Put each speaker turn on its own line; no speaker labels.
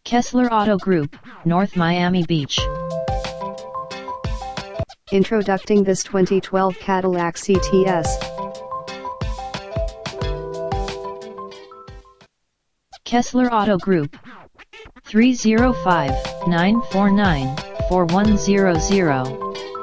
Kessler Auto Group, North Miami Beach.
Introducing this 2012 Cadillac CTS.
Kessler Auto Group. 305-949-4100.